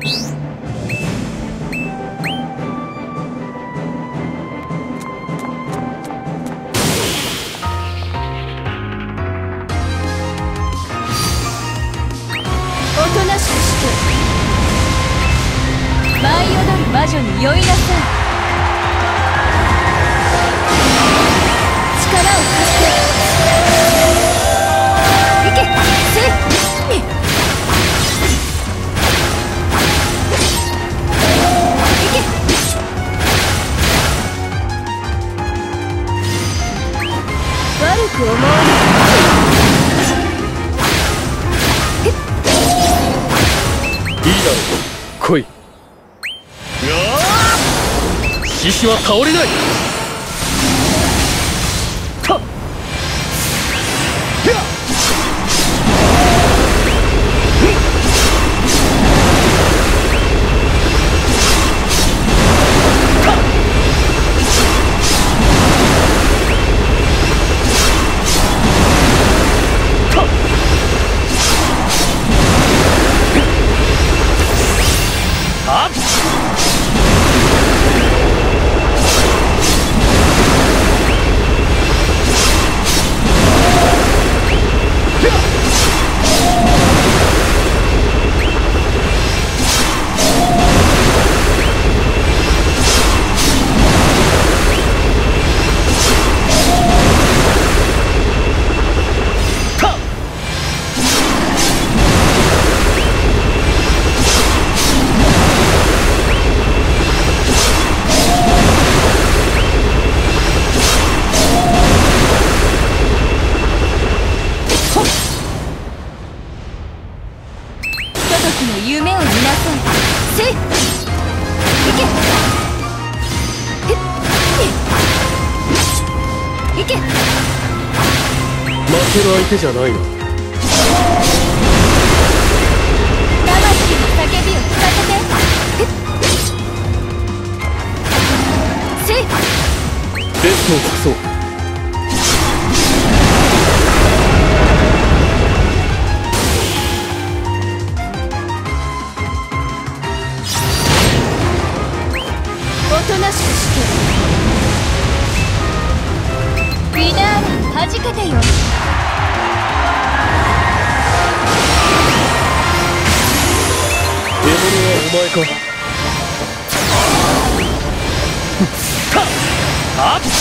おとなしくして舞い踊る魔女に酔いなさい。力を貸していけ。せいいけ。悪く思わない。 いいだろう、来い。獅子は倒れない。たっ夢を見なさい。せいいけ。いけ。 負ける相手じゃないな。 魂の叫びを聞かせて。せいベストを尽くそう。 おとなしくしてフィナーレはじけてよ。 獲物はお前か。はっ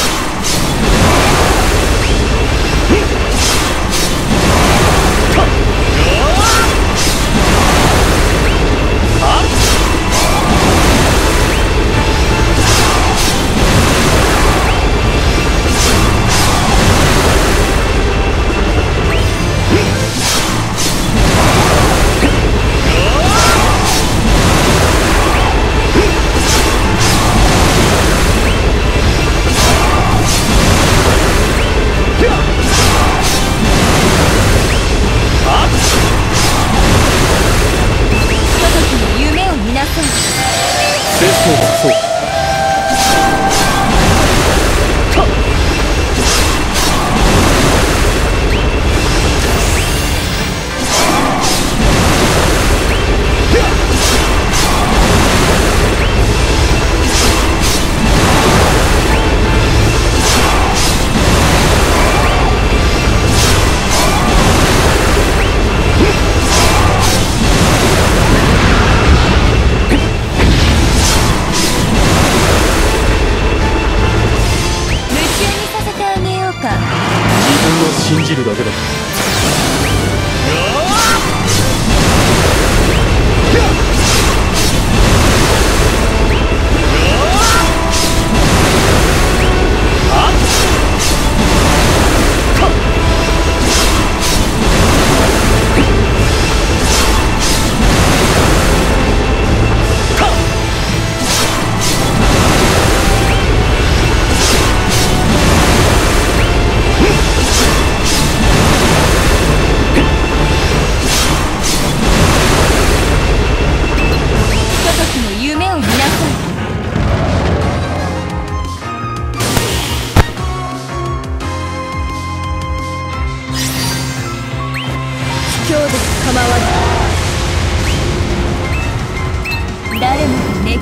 ベストを尽くそう。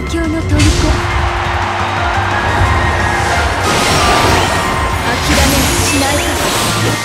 境の虜。諦めはしないから。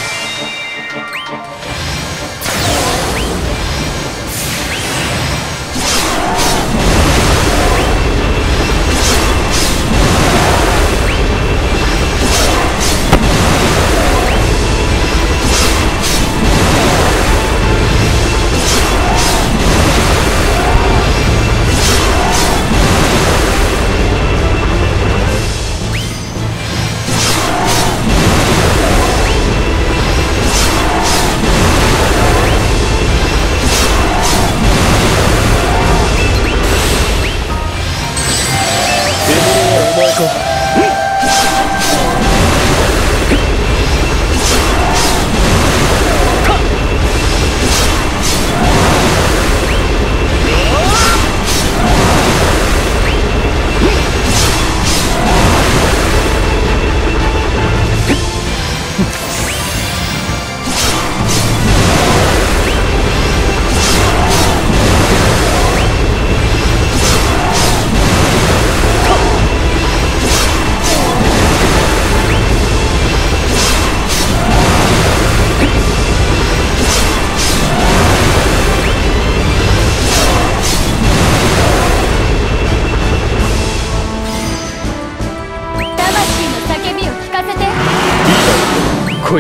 来い。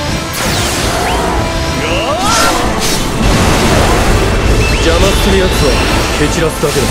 邪魔するやつは蹴散らすだけだ。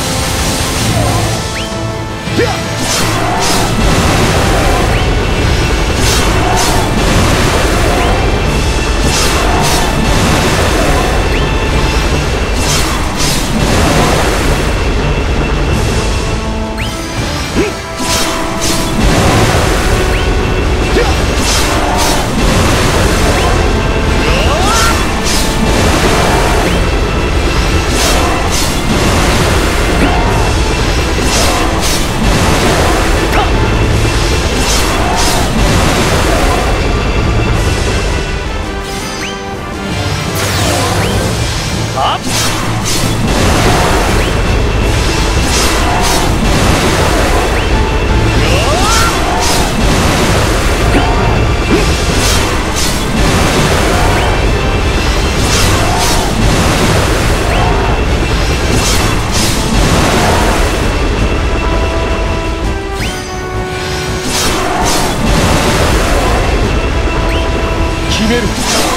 決める。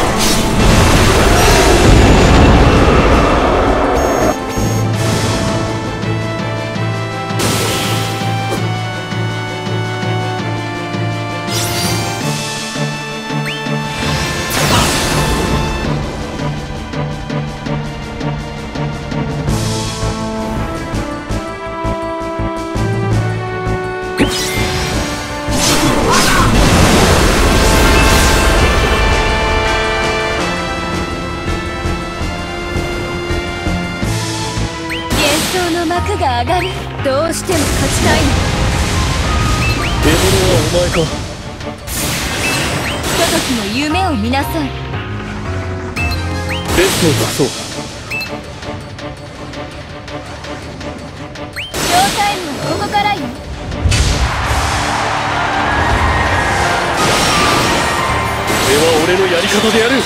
幕が上がる。どうしても勝ちたいの。 獲物はお前か。 ひとときの夢を見なさい。 ベストを出そう。 ショータイムはここからよ。 これは俺のやり方でやる。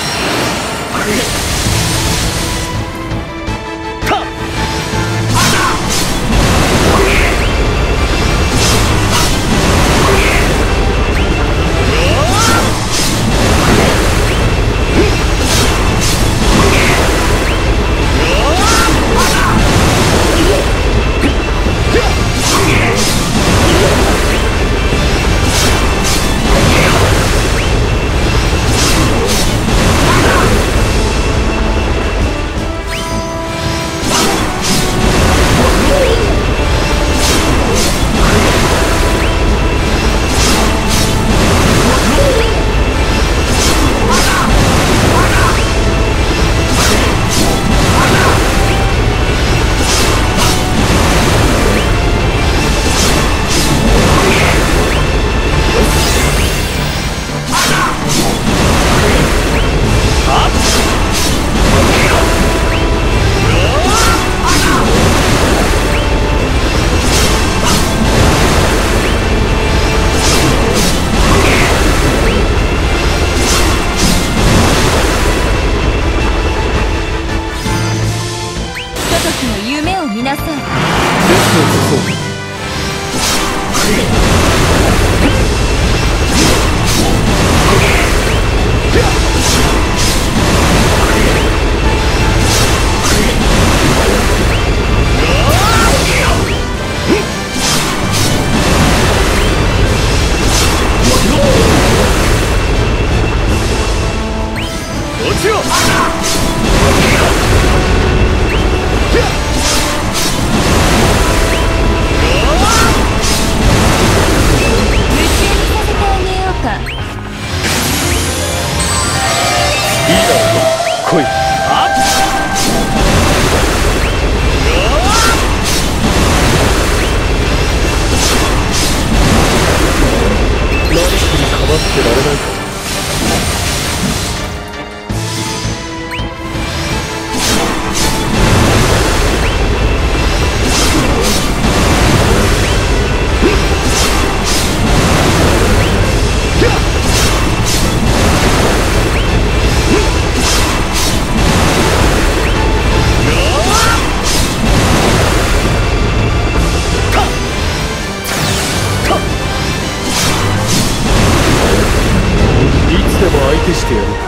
の夢を見なさい。 ベスを消そう。落ちろ。いいだろう、来い。何しにかばってられないか。でも相手してやる。